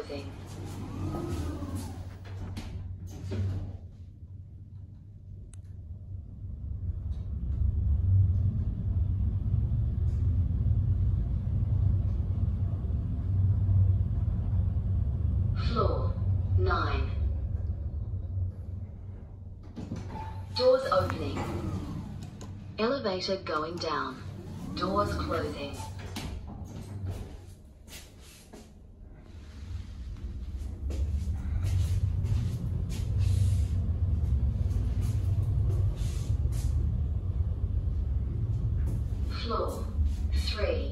closing. Floor 9. Doors opening. Elevator going down. Doors closing. Floor 3.